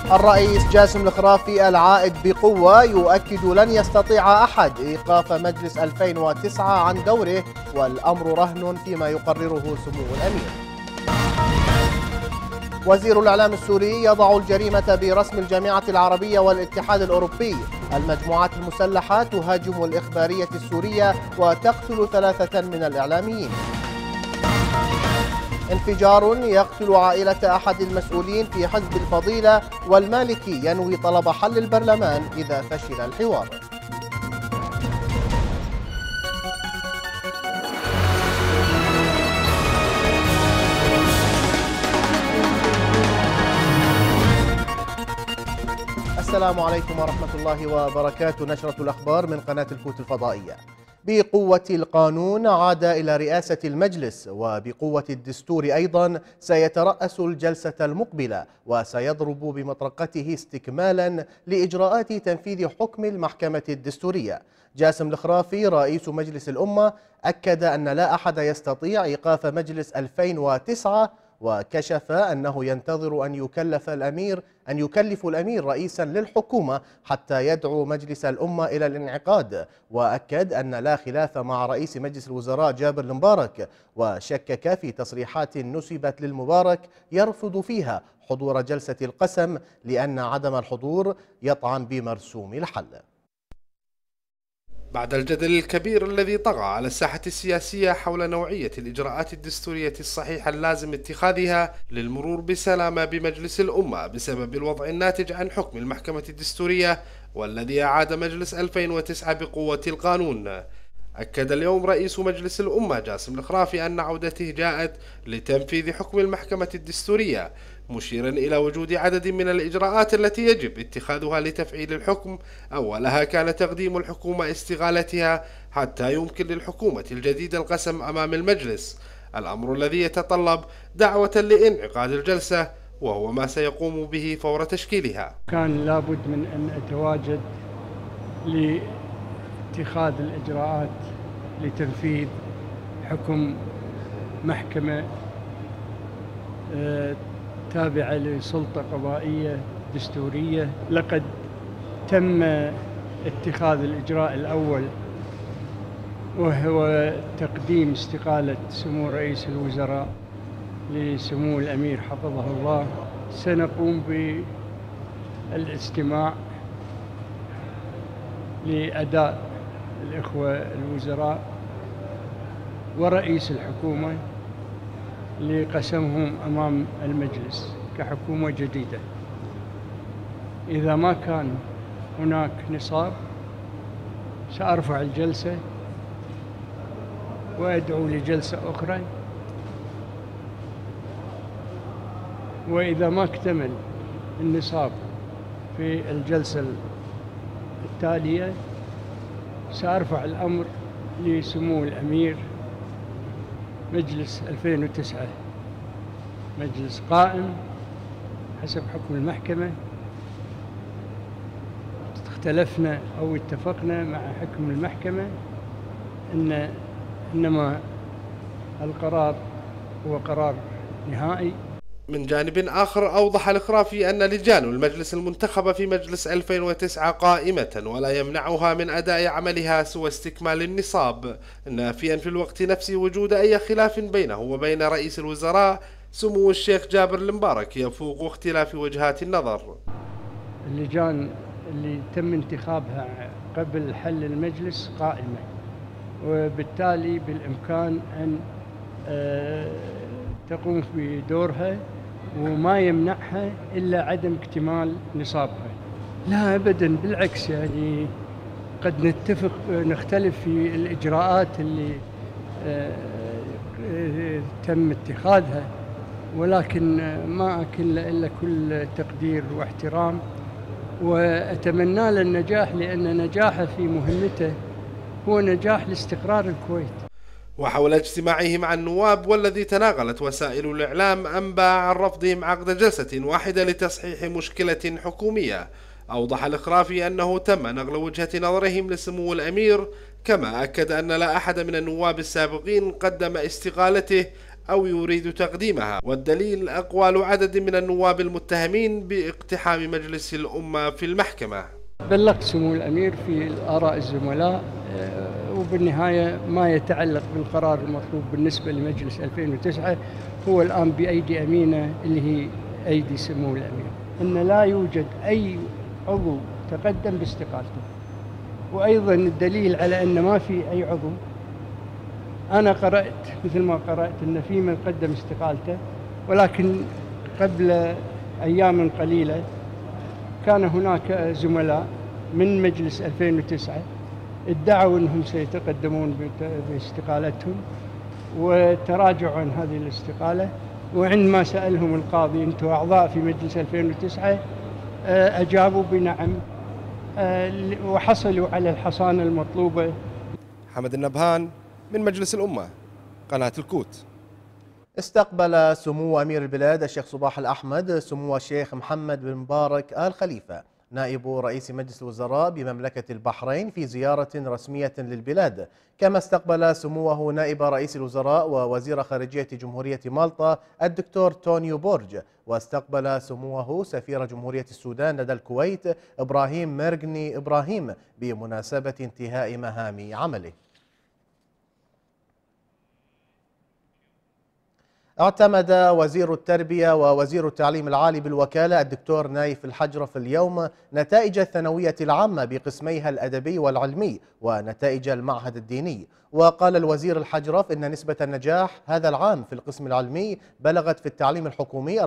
الرئيس جاسم الخرافي العائد بقوة يؤكد لن يستطيع أحد إيقاف مجلس 2009 عن دوره، والأمر رهن فيما يقرره سمو الأمير. وزير الإعلام السوري يضع الجريمة برسم الجامعة العربية والاتحاد الأوروبي. المجموعات المسلحة تهاجم الإخبارية السورية وتقتل 3 من الإعلاميين. انفجار يقتل عائلة أحد المسؤولين في حزب الفضيلة، والمالكي ينوي طلب حل البرلمان إذا فشل الحوار. السلام عليكم ورحمة الله وبركاته. نشرة الأخبار من قناة الكوت الفضائية. بقوة القانون عاد إلى رئاسة المجلس، وبقوة الدستور أيضا سيترأس الجلسة المقبلة، وسيضرب بمطرقته استكمالا لإجراءات تنفيذ حكم المحكمة الدستورية. جاسم الخرافي رئيس مجلس الأمة أكد أن لا أحد يستطيع إيقاف مجلس 2009، وكشف أنه ينتظر أن يكلف الأمير رئيسا للحكومة حتى يدعو مجلس الأمة إلى الانعقاد، وأكد أن لا خلاف مع رئيس مجلس الوزراء جابر المبارك، وشكك في تصريحات نسبت للمبارك يرفض فيها حضور جلسة القسم لأن عدم الحضور يطعن بمرسوم الحل. بعد الجدل الكبير الذي طغى على الساحة السياسية حول نوعية الإجراءات الدستورية الصحيحة اللازم اتخاذها للمرور بسلامة بمجلس الأمة بسبب الوضع الناتج عن حكم المحكمة الدستورية والذي أعاد مجلس 2009 بقوة القانون، أكد اليوم رئيس مجلس الأمة جاسم الخرافي أن عودته جاءت لتنفيذ حكم المحكمة الدستورية، مشيرا إلى وجود عدد من الإجراءات التي يجب اتخاذها لتفعيل الحكم. أولها كان تقديم الحكومة استقالتها حتى يمكن للحكومة الجديدة القسم أمام المجلس، الأمر الذي يتطلب دعوة لإنعقاد الجلسة وهو ما سيقوم به فور تشكيلها. كان لابد من أن أتواجد لاتخاذ الإجراءات لتنفيذ حكم محكمة تابعة لسلطة قضائية دستورية. لقد تم اتخاذ الإجراء الأول وهو تقديم استقالة سمو رئيس الوزراء لسمو الأمير حفظه الله. سنقوم بالاستماع لأداء الإخوة الوزراء ورئيس الحكومة لقسمهم أمام المجلس كحكومة جديدة. إذا ما كان هناك نصاب سأرفع الجلسة وأدعو لجلسة أخرى، وإذا ما اكتمل النصاب في الجلسة التالية سأرفع الأمر لسمو الأمير. مجلس 2009 مجلس قائم حسب حكم المحكمة. اختلفنا أو اتفقنا مع حكم المحكمة إنما القرار هو قرار نهائي. من جانب آخر أوضح الخرافي أن لجان المجلس المنتخبة في مجلس 2009 قائمة ولا يمنعها من أداء عملها سوى استكمال النصاب، نافيا في الوقت نفسه وجود أي خلاف بينه وبين رئيس الوزراء سمو الشيخ جابر المبارك يفوق اختلاف وجهات النظر. اللجان اللي تم انتخابها قبل حل المجلس قائمة، وبالتالي بالإمكان أن تقوم بدورها وما يمنعها إلا عدم اكتمال نصابها. لا أبدا، بالعكس، يعني قد نختلف في الإجراءات اللي تم اتخاذها، ولكن ما أكن إلا كل تقدير واحترام، وأتمنى له النجاح، لأن نجاحه في مهمته هو نجاح لاستقرار الكويت. وحول اجتماعه مع النواب والذي تناقلت وسائل الإعلام أنباء عن رفضهم عقد جلسة واحدة لتصحيح مشكلة حكومية، أوضح الخرافي أنه تم نقل وجهة نظرهم لسمو الأمير، كما أكد أن لا أحد من النواب السابقين قدم استقالته أو يريد تقديمها، والدليل أقوال عدد من النواب المتهمين باقتحام مجلس الأمة في المحكمة. بلغت سمو الأمير في آراء الزملاء، وبالنهاية ما يتعلق بالقرار المطلوب بالنسبة لمجلس 2009 هو الآن بأيدي أمينة اللي هي أيدي سمو الأمير، أن لا يوجد أي عضو تقدم باستقالته. وأيضا الدليل على أن ما في أي عضو، أنا قرأت مثل ما قرأت أن في من قدم استقالته، ولكن قبل أيام قليلة كان هناك زملاء من مجلس 2009 ادعوا أنهم سيتقدمون باستقالتهم وتراجعوا عن هذه الاستقالة، وعندما سألهم القاضي أنتم أعضاء في مجلس 2009 أجابوا بنعم، وحصلوا على الحصانة المطلوبة. حمد النبهان من مجلس الأمة، قناة الكوت. استقبل سمو أمير البلاد الشيخ صباح الأحمد سمو الشيخ محمد بن مبارك آل خليفة نائب رئيس مجلس الوزراء بمملكة البحرين في زيارة رسمية للبلاد، كما استقبل سموه نائب رئيس الوزراء ووزير خارجية جمهورية مالطا الدكتور تونيو بورج، واستقبل سموه سفير جمهورية السودان لدى الكويت إبراهيم ميرغني إبراهيم بمناسبة انتهاء مهام عمله. اعتمد وزير التربية ووزير التعليم العالي بالوكالة الدكتور نايف الحجرف اليوم نتائج الثانوية العامة بقسميها الأدبي والعلمي ونتائج المعهد الديني. وقال الوزير الحجرف إن نسبة النجاح هذا العام في القسم العلمي بلغت في التعليم الحكومي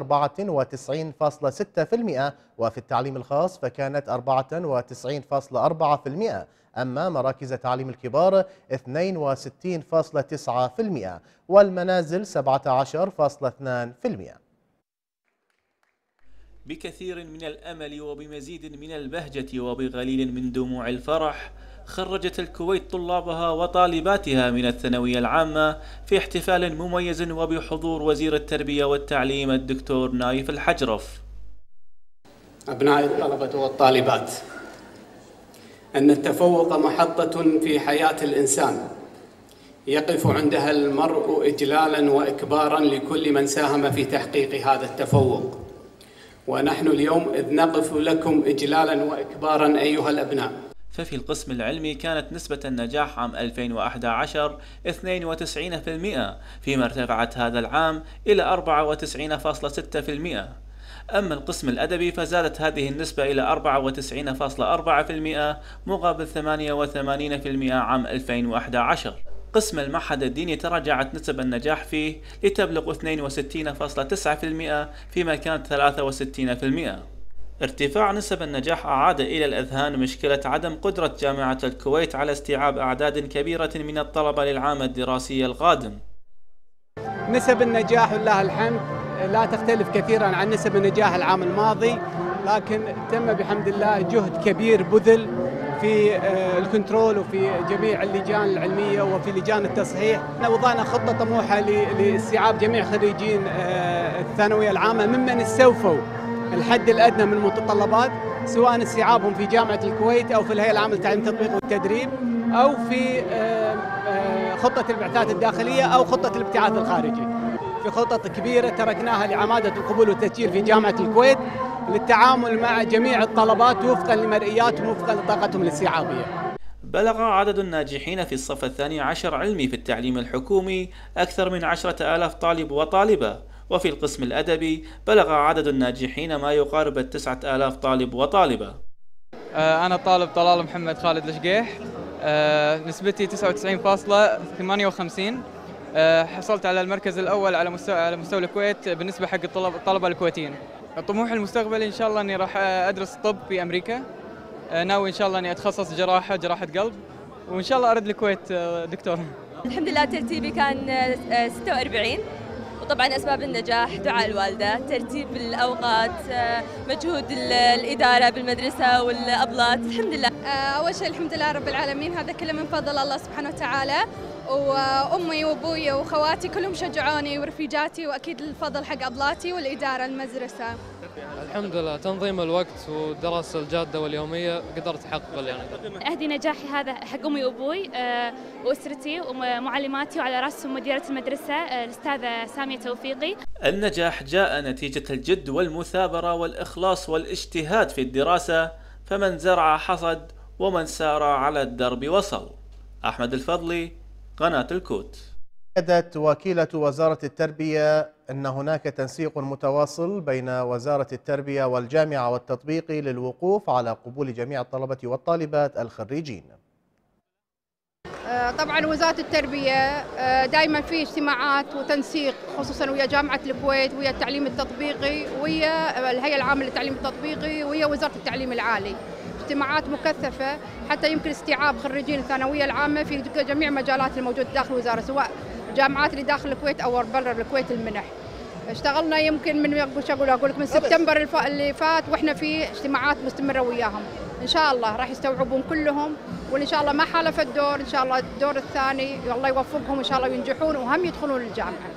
94.6%، وفي التعليم الخاص فكانت 94.4%، أما مراكز تعليم الكبار 62.9%، والمنازل 17.2%. بكثير من الأمل وبمزيد من البهجة وبغليل من دموع الفرح خرجت الكويت طلابها وطالباتها من الثانوية العامة في احتفال مميز وبحضور وزير التربية والتعليم الدكتور نايف الحجرف. أبناء الطلبة والطالبات، أن التفوق محطة في حياة الإنسان يقف عندها المرء إجلالا وإكبارا لكل من ساهم في تحقيق هذا التفوق، ونحن اليوم إذ نقف لكم إجلالا وإكبارا أيها الأبناء. ففي القسم العلمي كانت نسبة النجاح عام 2011 92%، فيما ارتفعت هذا العام إلى 94.6%. أما القسم الأدبي فزادت هذه النسبة إلى 94.4% مقابل 88% عام 2011. قسم المعهد الديني تراجعت نسب النجاح فيه لتبلغ 62.9%، فيما كانت 63%. ارتفاع نسب النجاح أعاد إلى الأذهان مشكلة عدم قدرة جامعة الكويت على استيعاب أعداد كبيرة من الطلبة للعام الدراسي القادم. نسب النجاح لله الحمد لا تختلف كثيرا عن نسب النجاح العام الماضي، لكن تم بحمد الله جهد كبير بذل في الكنترول وفي جميع اللجان العلمية وفي لجان التصحيح. وضعنا خطة طموحة لاستيعاب جميع خريجين الثانوية العامة ممن استوفوا الحد الأدنى من المتطلبات، سواء استيعابهم في جامعة الكويت أو في الهيئة العامة للتعليم التطبيق والتدريب أو في خطة البعثات الداخلية أو خطة الابتعاث الخارجي. في خطط كبيرة تركناها لعمادة القبول والتسجيل في جامعة الكويت للتعامل مع جميع الطلبات وفقا لمرئياتهم وفقا لطاقتهم الاستيعابية. بلغ عدد الناجحين في الصف 12 علمي في التعليم الحكومي أكثر من 10,000 طالب وطالبة، وفي القسم الأدبي بلغ عدد الناجحين ما يقارب 9,000 طالب وطالبة. أنا طالب طلال محمد خالد الشقيح، نسبتي 99.58. حصلت على المركز الأول على مستوى الكويت بالنسبة حق الطلبة الكويتيين. الطموح المستقبلي إن شاء الله أني راح أدرس طب في أمريكا، ناوي إن شاء الله أني أتخصص جراحة قلب، وإن شاء الله أرد الكويت دكتور. الحمد لله ترتيبي كان 46، وطبعا أسباب النجاح دعاء الوالدة، ترتيب الأوقات، مجهود الإدارة بالمدرسة والأبلات. الحمد لله. أول شيء الحمد لله رب العالمين، هذا كله من فضل الله سبحانه وتعالى، وأمي وأبوي وخواتي كلهم شجعوني ورفيجاتي، وأكيد الفضل حق أبلاتي والإدارة المدرسة. الحمد لله تنظيم الوقت والدراسة الجادة واليومية قدرت أحقق يعني. أهدي نجاحي هذا حق أمي وأبوي وأسرتي ومعلماتي، وعلى رأسهم مديرة المدرسة الأستاذة سامية توفيقي. النجاح جاء نتيجة الجد والمثابرة والإخلاص والاجتهاد في الدراسة، فمن زرع حصد ومن سار على الدرب وصل. أحمد الفضلي، قناة الكوت. أكدت وكيلة وزارة التربية أن هناك تنسيق متواصل بين وزارة التربية والجامعة والتطبيقي للوقوف على قبول جميع الطلبة والطالبات الخريجين. طبعا وزارة التربية دائما في اجتماعات وتنسيق، خصوصا ويا جامعة الكويت ويا التعليم التطبيقي ويا الهيئة العامة للتعليم التطبيقي ويا وزارة التعليم العالي. اجتماعات مكثفة حتى يمكن استيعاب خريجين الثانوية العامة في جميع مجالات الموجودة داخل الوزارة، سواء الجامعات اللي داخل الكويت أو برا الكويت المنح. اشتغلنا يمكن من أقول لك من سبتمبر اللي فات واحنا في اجتماعات مستمرة وياهم. إن شاء الله راح يستوعبون كلهم، وإن شاء الله ما حالف الدور، إن شاء الله الدور الثاني الله يوفقهم إن شاء الله وينجحون وهم يدخلون الجامعة.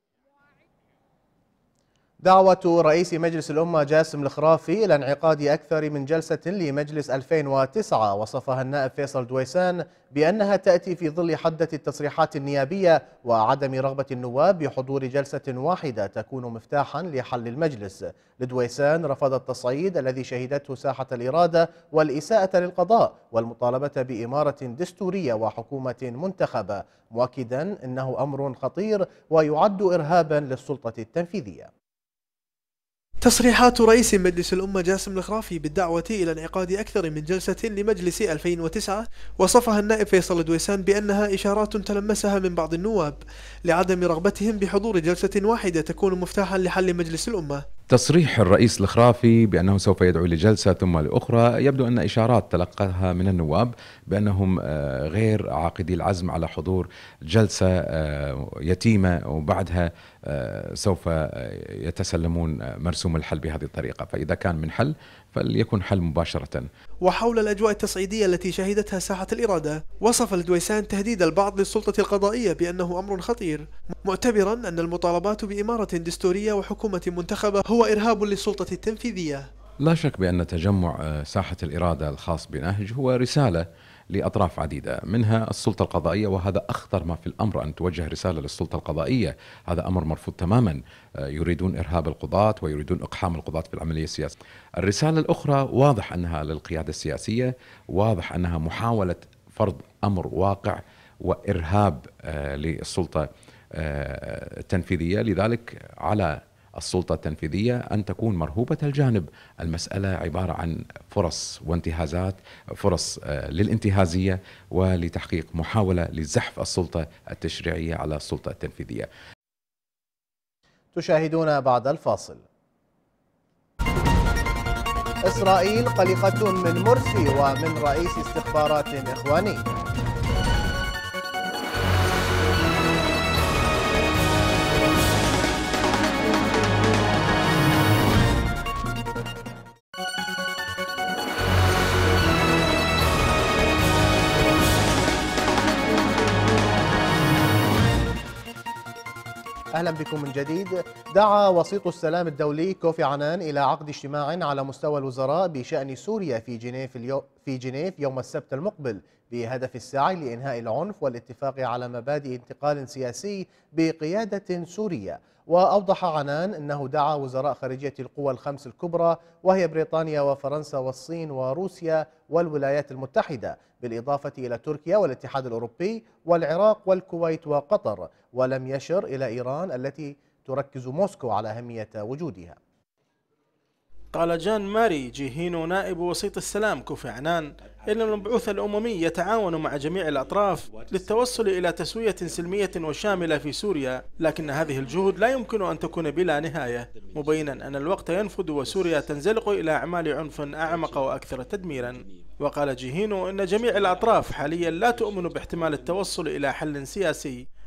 دعوة رئيس مجلس الأمة جاسم الخرافي إلى انعقاد أكثر من جلسة لمجلس 2009 وصفها النائب فيصل دويسان بأنها تأتي في ظل حدة التصريحات النيابية وعدم رغبة النواب بحضور جلسة واحدة تكون مفتاحا لحل المجلس. لدويسان رفض التصعيد الذي شهدته ساحة الإرادة والإساءة للقضاء والمطالبة بإمارة دستورية وحكومة منتخبة، مؤكدا أنه أمر خطير ويعد إرهابا للسلطة التنفيذية. تصريحات رئيس مجلس الأمة جاسم الخرافي بالدعوة إلى انعقاد أكثر من جلسة لمجلس 2009 وصفها النائب فيصل دويسان بأنها إشارات تلمسها من بعض النواب لعدم رغبتهم بحضور جلسة واحدة تكون مفتاحا لحل مجلس الأمة. تصريح الرئيس الخرافي بأنه سوف يدعو لجلسة ثم لأخرى يبدو أن إشارات تلقاها من النواب بأنهم غير عاقدي العزم على حضور جلسة يتيمة وبعدها سوف يتسلمون مرسوم الحل بهذه الطريقة، فإذا كان من حل فليكن حل مباشرة. وحول الأجواء التصعيدية التي شهدتها ساحة الإرادة، وصف الدويسان تهديد البعض للسلطة القضائية بأنه أمر خطير، معتبرا أن المطالبات بإمارة دستورية وحكومة منتخبة هو إرهاب للسلطة التنفيذية. لا شك بأن تجمع ساحة الإرادة الخاص بنهج هو رسالة لأطراف عديدة منها السلطة القضائية، وهذا أخطر ما في الأمر أن توجه رسالة للسلطة القضائية، هذا أمر مرفوض تماما. يريدون إرهاب القضاة ويريدون إقحام القضاة في العملية السياسية. الرسالة الأخرى واضح أنها للقيادة السياسية، واضح أنها محاولة فرض أمر واقع وإرهاب للسلطة التنفيذية، لذلك على السلطة التنفيذية أن تكون مرهوبة الجانب. المسألة عبارة عن فرص وانتهازات، فرص للانتهازية ولتحقيق محاولة لزحف السلطة التشريعية على السلطة التنفيذية. تشاهدون بعد الفاصل. إسرائيل قلقة من مرسي ومن رئيس استخبارات إخواني. أهلا بكم من جديد. دعا وسيط السلام الدولي كوفي عنان إلى عقد اجتماع على مستوى الوزراء بشأن سوريا في جنيف يوم السبت المقبل بهدف السعي لإنهاء العنف والاتفاق على مبادئ انتقال سياسي بقيادة سورية. وأوضح عنان أنه دعا وزراء خارجية القوى الخمس الكبرى وهي بريطانيا وفرنسا والصين وروسيا والولايات المتحدة، بالإضافة إلى تركيا والاتحاد الأوروبي والعراق والكويت وقطر، ولم يشر إلى إيران التي تركز موسكو على أهمية وجودها. قال جان ماري جيهينو نائب وسيط السلام كوفي عنان إن المبعوث الأممي يتعاون مع جميع الأطراف للتوصل إلى تسوية سلمية وشاملة في سوريا، لكن هذه الجهود لا يمكن أن تكون بلا نهاية، مبينا أن الوقت ينفد وسوريا تنزلق إلى أعمال عنف أعمق وأكثر تدميرا. وقال جيهينو إن جميع الأطراف حاليا لا تؤمن باحتمال التوصل إلى حل سياسي،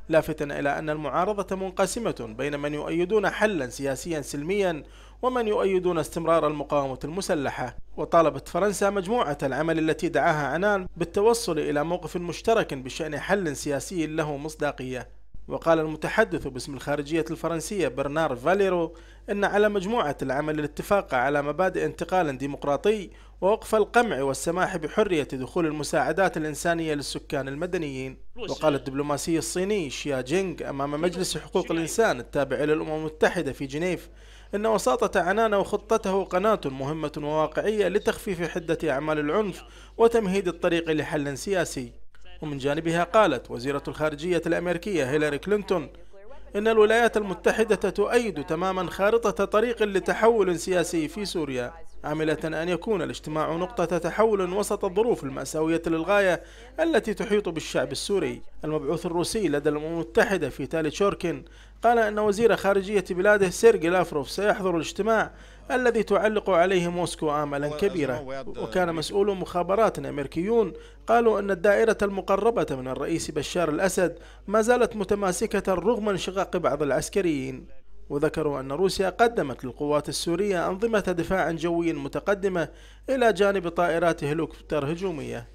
لافتا إلى أن المعارضة منقسمة بين من يؤيدون حلا سياسيا سلميا ومن يؤيدون استمرار المقاومة المسلحة. وطالبت فرنسا مجموعة العمل التي دعاها عنان بالتوصل إلى موقف مشترك بشأن حل سياسي له مصداقية. وقال المتحدث باسم الخارجية الفرنسية برنار فاليرو إن على مجموعة العمل الاتفاق على مبادئ انتقال ديمقراطي ووقف القمع والسماح بحرية دخول المساعدات الإنسانية للسكان المدنيين. وقال الدبلوماسي الصيني شيا جينغ أمام مجلس حقوق الإنسان التابع للأمم المتحدة في جنيف إن وساطة عنان وخطته قناة مهمة وواقعية لتخفيف حدة أعمال العنف وتمهيد الطريق لحل سياسي. ومن جانبها قالت وزيرة الخارجية الأمريكية هيلاري كلينتون إن الولايات المتحدة تؤيد تماما خارطة طريق لتحول سياسي في سوريا، عاملة أن يكون الاجتماع نقطة تحول وسط الظروف المأساوية للغاية التي تحيط بالشعب السوري. المبعوث الروسي لدى الأمم المتحدة فيتالي تشوركين قال أن وزير خارجية بلاده سيرجي لافروف سيحضر الاجتماع الذي تعلق عليه موسكو آملا كبيرة. وكان مسؤول مخابرات أمريكيون قالوا أن الدائرة المقربة من الرئيس بشار الأسد ما زالت متماسكة رغم انشقاق بعض العسكريين. وذكروا أن روسيا قدمت للقوات السورية أنظمة دفاع جوي متقدمة إلى جانب طائرات هليكوبتر هجومية.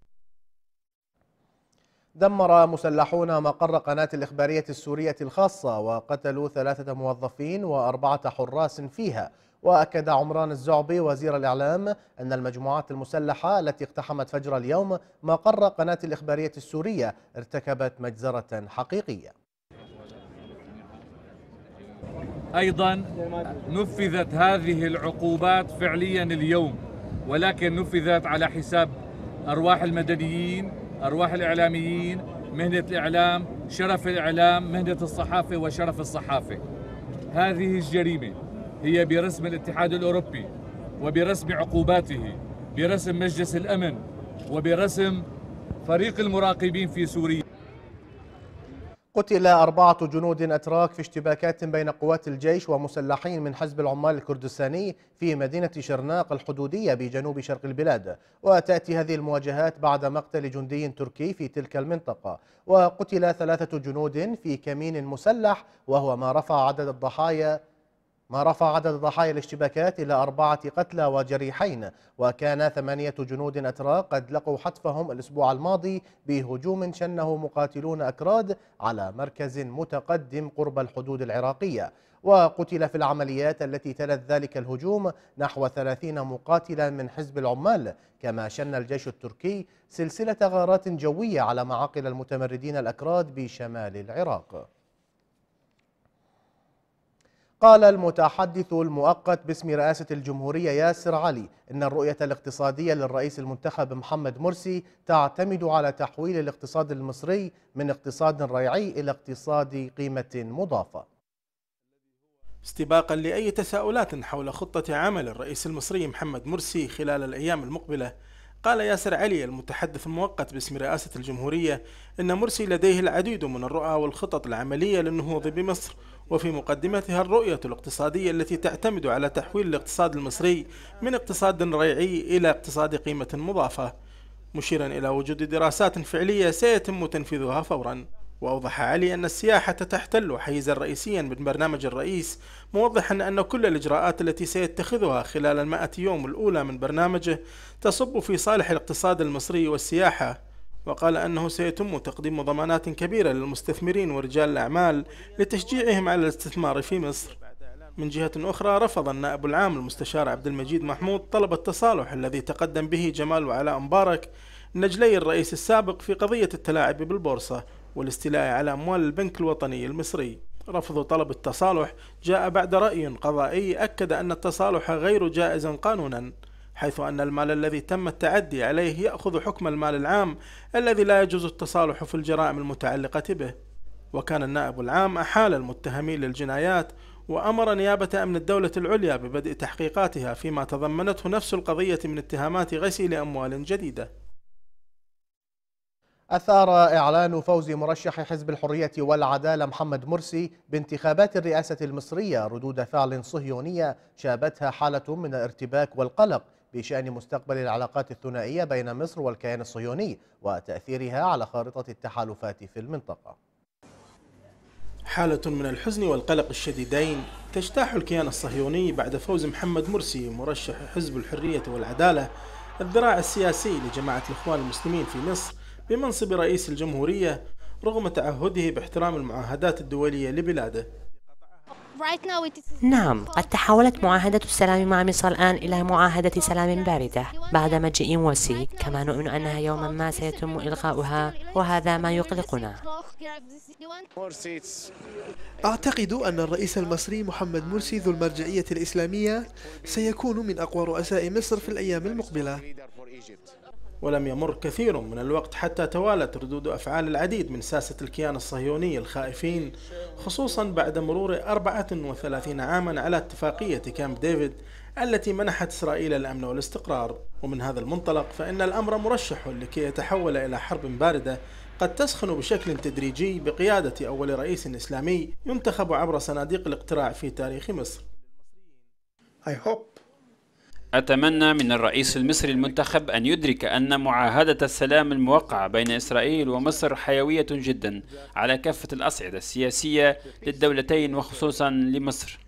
دمر مسلحون مقر قناة الإخبارية السورية الخاصة وقتلوا 3 موظفين و4 حراس فيها. وأكد عمران الزعبي وزير الإعلام أن المجموعات المسلحة التي اقتحمت فجر اليوم مقر قناة الإخبارية السورية ارتكبت مجزرة حقيقية. أيضا نفذت هذه العقوبات فعليا اليوم، ولكن نفذت على حساب أرواح المدنيين، أرواح الإعلاميين، مهنة الإعلام، شرف الإعلام، مهنة الصحافة وشرف الصحافة. هذه الجريمة هي برسم الاتحاد الأوروبي وبرسم عقوباته، برسم مجلس الأمن وبرسم فريق المراقبين في سوريا. قتل 4 جنود أتراك في اشتباكات بين قوات الجيش ومسلحين من حزب العمال الكردستاني في مدينة شرناق الحدودية بجنوب شرق البلاد. وتأتي هذه المواجهات بعد مقتل جندي تركي في تلك المنطقة. وقتل 3 جنود في كمين مسلح، وهو ما رفع عدد ضحايا الاشتباكات إلى 4 قتلى وجريحين. وكان 8 جنود أتراك قد لقوا حتفهم الأسبوع الماضي بهجوم شنه مقاتلون أكراد على مركز متقدم قرب الحدود العراقية. وقتل في العمليات التي تلت ذلك الهجوم نحو 30 مقاتلا من حزب العمال. كما شن الجيش التركي سلسلة غارات جوية على معاقل المتمردين الأكراد بشمال العراق. قال المتحدث المؤقت باسم رئاسة الجمهورية ياسر علي إن الرؤية الاقتصادية للرئيس المنتخب محمد مرسي تعتمد على تحويل الاقتصاد المصري من اقتصاد ريعي إلى اقتصاد قيمة مضافة. استباقا لأي تساؤلات حول خطة عمل الرئيس المصري محمد مرسي خلال الأيام المقبلة، قال ياسر علي المتحدث المؤقت باسم رئاسة الجمهورية إن مرسي لديه العديد من الرؤى والخطط العملية للنهوض بمصر، وفي مقدمتها الرؤية الاقتصادية التي تعتمد على تحويل الاقتصاد المصري من اقتصاد ريعي إلى اقتصاد قيمة مضافة، مشيرا إلى وجود دراسات فعلية سيتم تنفيذها فورا. وأوضح علي أن السياحة تحتل حيزا رئيسيا من برنامج الرئيس، موضحا أن كل الإجراءات التي سيتخذها خلال 100 يوم الأولى من برنامجه تصب في صالح الاقتصاد المصري والسياحة. وقال أنه سيتم تقديم ضمانات كبيرة للمستثمرين ورجال الأعمال لتشجيعهم على الاستثمار في مصر. من جهة أخرى، رفض النائب العام المستشار عبد المجيد محمود طلب التصالح الذي تقدم به جمال وعلاء مبارك نجلي الرئيس السابق في قضية التلاعب بالبورصة والاستيلاء على أموال البنك الوطني المصري. رفض طلب التصالح جاء بعد رأي قضائي أكد أن التصالح غير جائز قانونا، حيث أن المال الذي تم التعدي عليه يأخذ حكم المال العام الذي لا يجوز التصالح في الجرائم المتعلقة به. وكان النائب العام أحال المتهمين للجنايات وأمر نيابة أمن الدولة العليا ببدء تحقيقاتها فيما تضمنته نفس القضية من اتهامات غسيل أموال جديدة. أثار إعلان فوز مرشح حزب الحرية والعدالة محمد مرسي بانتخابات الرئاسة المصرية ردود فعل صهيونية شابتها حالة من الارتباك والقلق بشأن مستقبل العلاقات الثنائية بين مصر والكيان الصهيوني وتأثيرها على خارطة التحالفات في المنطقة. حالة من الحزن والقلق الشديدين تجتاح الكيان الصهيوني بعد فوز محمد مرسي مرشح حزب الحرية والعدالة الذراع السياسي لجماعة الإخوان المسلمين في مصر بمنصب رئيس الجمهورية رغم تعهده باحترام المعاهدات الدولية لبلاده. نعم، قد تحولت معاهدة السلام مع مصر الآن إلى معاهدة سلام باردة بعد مجيء مرسي، كما نؤمن أنها يوما ما سيتم إلغاؤها، وهذا ما يقلقنا. أعتقد أن الرئيس المصري محمد مرسي ذو المرجعية الإسلامية سيكون من أقوى رؤساء مصر في الأيام المقبلة. ولم يمر كثير من الوقت حتى توالت ردود أفعال العديد من ساسة الكيان الصهيوني الخائفين، خصوصا بعد مرور 34 عاما على اتفاقية كامب ديفيد التي منحت إسرائيل الأمن والاستقرار. ومن هذا المنطلق فإن الأمر مرشح لكي يتحول إلى حرب باردة قد تسخن بشكل تدريجي بقيادة أول رئيس إسلامي ينتخب عبر صناديق الاقتراع في تاريخ مصر. أتمنى من الرئيس المصري المنتخب أن يدرك أن معاهدة السلام الموقعة بين إسرائيل ومصر حيوية جدا على كافة الأصعدة السياسية للدولتين وخصوصا لمصر.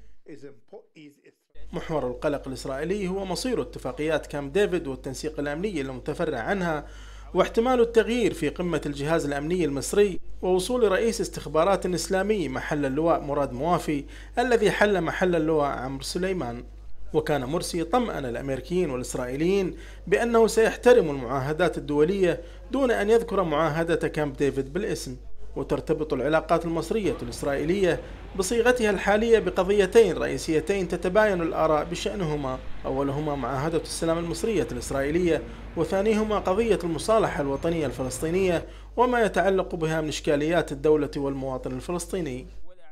محور القلق الإسرائيلي هو مصير اتفاقيات كامب ديفيد والتنسيق الأمني المتفرع عنها، واحتمال التغيير في قمة الجهاز الأمني المصري، ووصول رئيس استخبارات إسلامي محل اللواء مراد موافي الذي حل محل اللواء عمرو سليمان. وكان مرسي طمأن الأمريكيين والإسرائيليين بأنه سيحترم المعاهدات الدولية دون أن يذكر معاهدة كامب ديفيد بالاسم. وترتبط العلاقات المصرية الإسرائيلية بصيغتها الحالية بقضيتين رئيسيتين تتباين الآراء بشأنهما، أولهما معاهدة السلام المصرية الإسرائيلية، وثانيهما قضية المصالحة الوطنية الفلسطينية وما يتعلق بها من إشكاليات الدولة والمواطن الفلسطيني.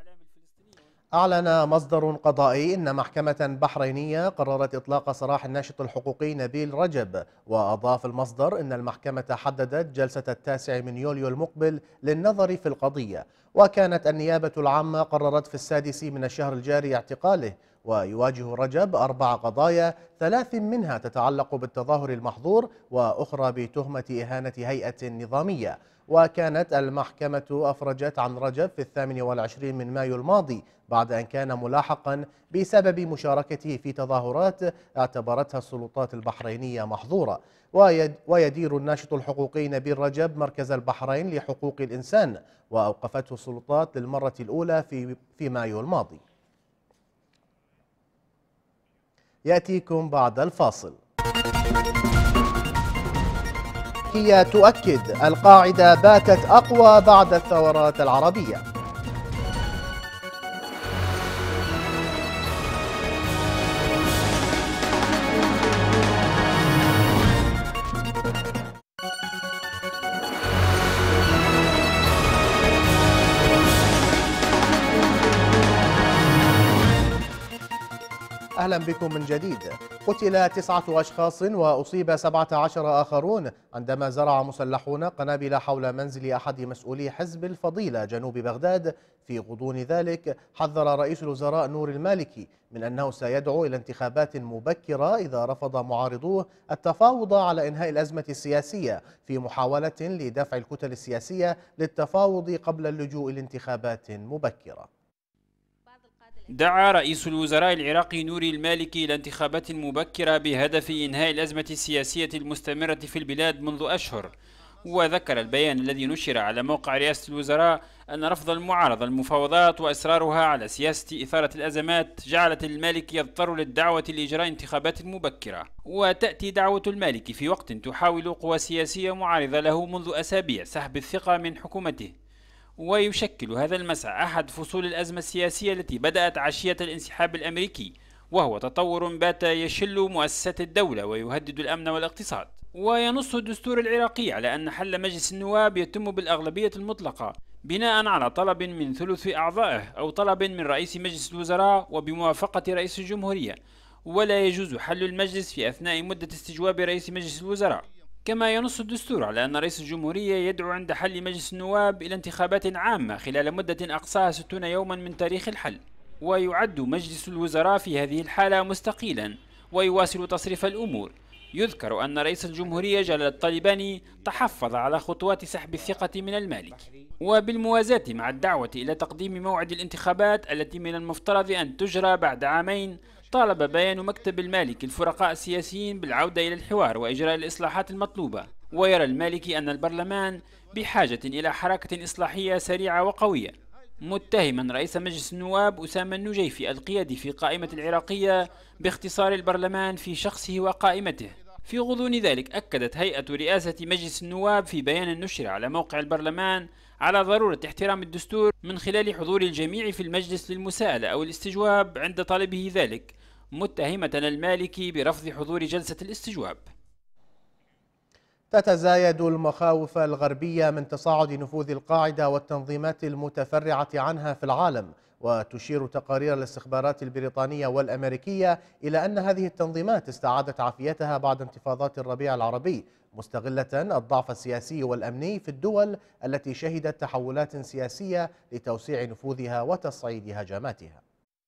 أعلن مصدر قضائي أن محكمة بحرينية قررت إطلاق سراح الناشط الحقوقي نبيل رجب، وأضاف المصدر أن المحكمة حددت جلسة 9 يوليو المقبل للنظر في القضية، وكانت النيابة العامة قررت في 6 من الشهر الجاري اعتقاله. ويواجه رجب 4 قضايا، 3 منها تتعلق بالتظاهر المحظور وأخرى بتهمة إهانة هيئة نظامية. وكانت المحكمة أفرجت عن رجب في 28 من مايو الماضي بعد أن كان ملاحقا بسبب مشاركته في تظاهرات اعتبرتها السلطات البحرينية محظورة. ويدير الناشط الحقوقي نبيل رجب مركز البحرين لحقوق الإنسان، وأوقفته السلطات للمرة الأولى في مايو الماضي. يأتيكم بعد الفاصل. هي تؤكد القاعدة باتت أقوى بعد الثورات العربية. أهلا بكم من جديد. قتل 9 أشخاص وأصيب 17 آخرون عندما زرع مسلحون قنابل حول منزل أحد مسؤولي حزب الفضيلة جنوب بغداد. في غضون ذلك حذر رئيس الوزراء نور المالكي من أنه سيدعو إلى انتخابات مبكرة إذا رفض معارضوه التفاوض على إنهاء الأزمة السياسية، في محاولة لدفع الكتل السياسية للتفاوض قبل اللجوء لانتخابات مبكرة. دعا رئيس الوزراء العراقي نوري المالكي إلى انتخابات مبكرة بهدف إنهاء الأزمة السياسية المستمرة في البلاد منذ أشهر. وذكر البيان الذي نشر على موقع رئاسة الوزراء أن رفض المعارضة المفاوضات وإصرارها على سياسة إثارة الأزمات جعلت المالكي يضطر للدعوة لإجراء انتخابات مبكرة. وتأتي دعوة المالكي في وقت تحاول قوى سياسية معارضة له منذ أسابيع سحب الثقة من حكومته. ويشكل هذا المسعى أحد فصول الأزمة السياسية التي بدأت عشية الانسحاب الأمريكي، وهو تطور بات يشل مؤسسات الدولة ويهدد الأمن والاقتصاد. وينص الدستور العراقي على أن حل مجلس النواب يتم بالأغلبية المطلقة بناء على طلب من ثلث أعضائه أو طلب من رئيس مجلس الوزراء وبموافقة رئيس الجمهورية، ولا يجوز حل المجلس في أثناء مدة استجواب رئيس مجلس الوزراء. كما ينص الدستور على أن رئيس الجمهورية يدعو عند حل مجلس النواب إلى انتخابات عامة خلال مدة أقصاها 60 يوما من تاريخ الحل. ويعد مجلس الوزراء في هذه الحالة مستقيلا ويواصل تصريف الأمور، يذكر أن رئيس الجمهورية جلال الطالباني تحفظ على خطوات سحب الثقة من المالكي. وبالموازاة مع الدعوة إلى تقديم موعد الانتخابات التي من المفترض أن تجرى بعد عامين، طالب بيان مكتب المالكي الفرقاء السياسيين بالعودة إلى الحوار وإجراء الإصلاحات المطلوبة. ويرى المالكي أن البرلمان بحاجة إلى حركة إصلاحية سريعة وقوية، متهما رئيس مجلس النواب أسامة النجيفي القيادي في قائمة العراقية باختصار البرلمان في شخصه وقائمته. في غضون ذلك أكدت هيئة رئاسة مجلس النواب في بيان نشر على موقع البرلمان على ضرورة احترام الدستور من خلال حضور الجميع في المجلس للمساءلة أو الاستجواب عند طلبه ذلك، متهمة المالكي برفض حضور جلسة الاستجواب. تتزايد المخاوف الغربية من تصاعد نفوذ القاعدة والتنظيمات المتفرعة عنها في العالم، وتشير تقارير الاستخبارات البريطانية والأمريكية إلى أن هذه التنظيمات استعادت عافيتها بعد انتفاضات الربيع العربي، مستغلة الضعف السياسي والأمني في الدول التي شهدت تحولات سياسية لتوسيع نفوذها وتصعيد هجماتها.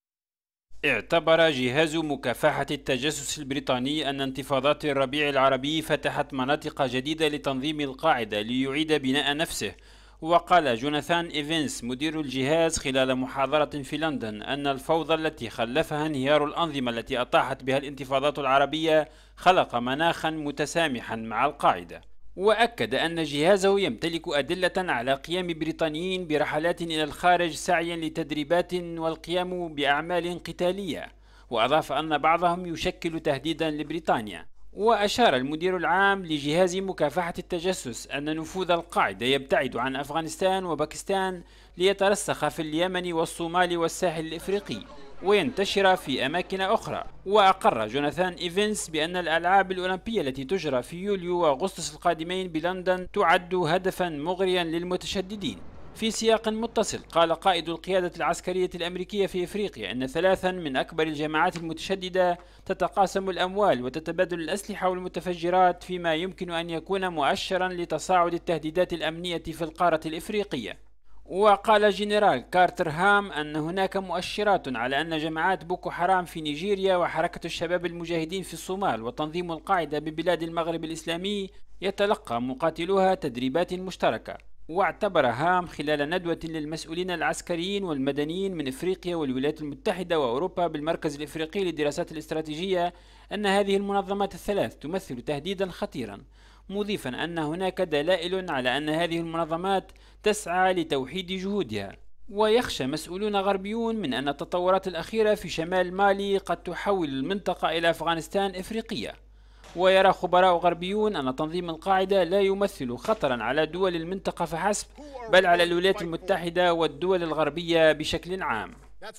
اعتبر جهاز مكافحة التجسس البريطاني أن انتفاضات الربيع العربي فتحت مناطق جديدة لتنظيم القاعدة ليعيد بناء نفسه. وقال جوناثان إيفنس مدير الجهاز خلال محاضرة في لندن أن الفوضى التي خلفها انهيار الأنظمة التي أطاحت بها الانتفاضات العربية خلق مناخا متسامحا مع القاعدة. وأكد أن جهازه يمتلك أدلة على قيام بريطانيين برحلات إلى الخارج سعيا لتدريبات والقيام بأعمال قتالية، وأضاف أن بعضهم يشكل تهديدا لبريطانيا. وأشار المدير العام لجهاز مكافحة التجسس أن نفوذ القاعدة يبتعد عن أفغانستان وباكستان ليترسخ في اليمن والصومال والساحل الإفريقي وينتشر في أماكن أخرى. وأقر جوناثان إيفنس بأن الألعاب الأولمبية التي تجرى في يوليو وأغسطس القادمين بلندن تعد هدفا مغريا للمتشددين. في سياق متصل قال قائد القيادة العسكرية الأمريكية في إفريقيا أن 3 من أكبر الجماعات المتشددة تتقاسم الأموال وتتبادل الأسلحة والمتفجرات، فيما يمكن أن يكون مؤشرا لتصاعد التهديدات الأمنية في القارة الإفريقية. وقال جنرال كارتر هام أن هناك مؤشرات على أن جماعات بوكو حرام في نيجيريا وحركة الشباب المجاهدين في الصومال وتنظيم القاعدة ببلاد المغرب الإسلامي يتلقى مقاتلوها تدريبات مشتركة. واعتبر هام خلال ندوة للمسؤولين العسكريين والمدنيين من إفريقيا والولايات المتحدة وأوروبا بالمركز الإفريقي للدراسات الاستراتيجية أن هذه المنظمات الثلاث تمثل تهديدا خطيرا، مضيفا أن هناك دلائل على أن هذه المنظمات تسعى لتوحيد جهودها. ويخشى مسؤولون غربيون من أن التطورات الأخيرة في شمال مالي قد تحول المنطقة إلى أفغانستان إفريقية. ويرى خبراء غربيون أن تنظيم القاعدة لا يمثل خطرا على دول المنطقة فحسب، بل على الولايات المتحدة والدول الغربية بشكل عام.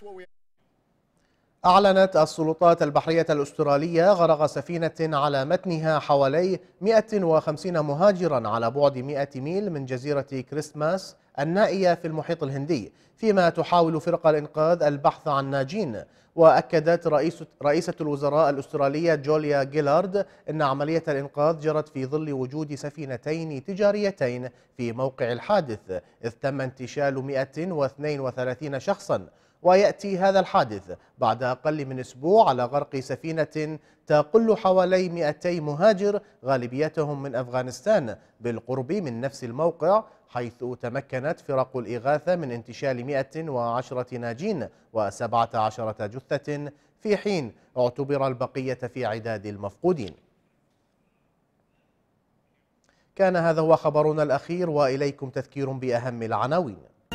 أعلنت السلطات البحرية الأسترالية غرق سفينة على متنها حوالي 150 مهاجرا على بعد 100 ميل من جزيرة كريستماس النائية في المحيط الهندي، فيما تحاول فرق الإنقاذ البحث عن ناجين. وأكدت رئيسة الوزراء الأسترالية جوليا جيلارد أن عملية الإنقاذ جرت في ظل وجود سفينتين تجاريتين في موقع الحادث، إذ تم انتشال 132 شخصا. ويأتي هذا الحادث بعد أقل من أسبوع على غرق سفينة تقل حوالي 200 مهاجر غالبيتهم من أفغانستان بالقرب من نفس الموقع، حيث تمكنت فرق الإغاثة من انتشال 110 ناجين و17 جثة، في حين اعتبر البقية في عداد المفقودين. كان هذا هو خبرنا الأخير، وإليكم تذكير بأهم العناوين.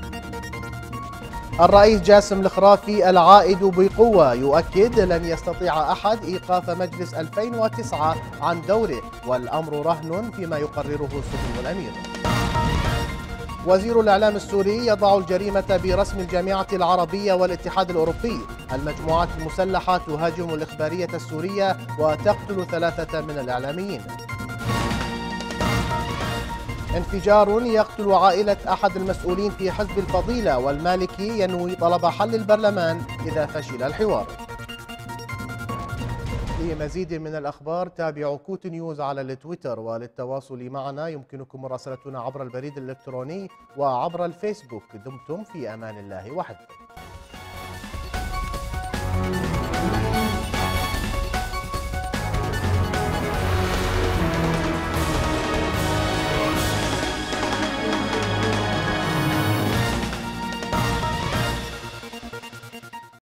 الرئيس جاسم الخرافي العائد بقوة يؤكد لن يستطيع أحد إيقاف مجلس 2009 عن دوره، والأمر رهن فيما يقرره سمو الأمير. وزير الإعلام السوري يضع الجريمة برسم الجامعة العربية والاتحاد الأوروبي. المجموعات المسلحة تهاجم الإخبارية السورية وتقتل 3 من الإعلاميين. انفجار يقتل عائلة أحد المسؤولين في حزب الفضيلة، والمالكي ينوي طلب حل البرلمان إذا فشل الحوار. لمزيد من الأخبار تابعوا كوت نيوز على التويتر، وللتواصل معنا يمكنكم مراسلتنا عبر البريد الإلكتروني وعبر الفيسبوك. دمتم في أمان الله وحفظه.